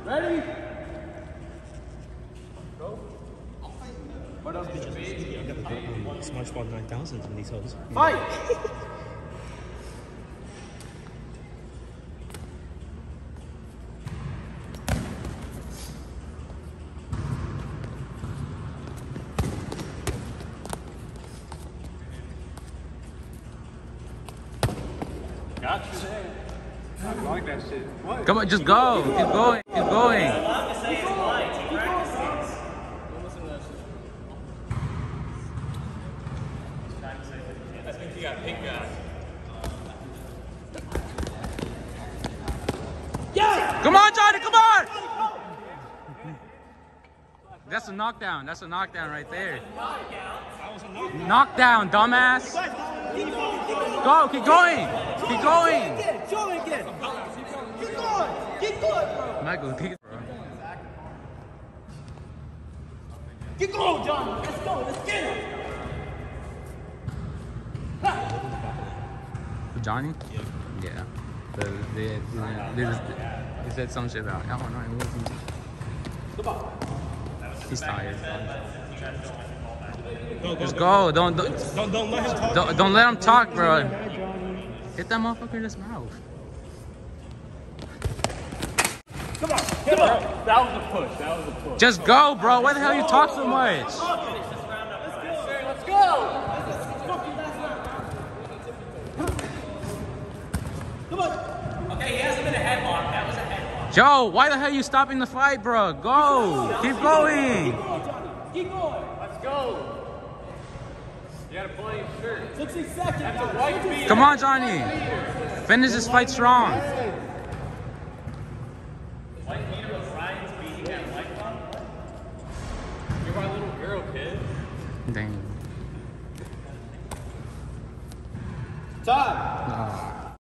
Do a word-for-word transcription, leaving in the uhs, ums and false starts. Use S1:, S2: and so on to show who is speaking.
S1: Ready?
S2: Go.
S1: What else did you see?
S2: I got the um, SmartSpot nine thousand from these hoes.
S1: Fight!
S3: Got you. I like that shit. What?
S4: Come on, just go. Keep going. Keep going.
S3: I think you got pink guy.
S4: Come on, Johnny. Come on. That's a knockdown. That's a knockdown right there. Knockdown, dumbass. Go. Keep going. Keep going.
S1: Show it again! Keep going! Keep going, bro!
S4: Michael, keep bro.
S1: Keep going, John! Let's go! Let's get it!
S4: Johnny? Yeah. Yeah. The, the, the, they, just, they said some shit about, I don't know, it wasn't. He's tired.
S2: Go, go,
S4: Just
S2: go.
S4: go. Don't, don't,
S2: Don't, don't let him talk.
S4: don't, don't let him talk, bro. Hit that motherfucker in his mouth.
S1: Come on! Come on!
S3: That was a push. That was a push.
S4: Just go, bro. Why the hell you talk so much?
S1: Let's go! Come on!
S5: Okay, he hasn't been a headlock. That was a headlock.
S4: Joe, why the hell are you stopping the fight, bro? Go. Keep going.
S1: Keep going, Johnny! Keep going!
S3: Let's go. You gotta play your shirt.
S1: sixty seconds!
S3: That's a white beat.
S4: Come on, Johnny. Finish this fight strong.
S5: White meter was Ryan's beating that white club.
S3: You're my little girl, kid.
S4: Dang.
S1: Time!
S4: Oh.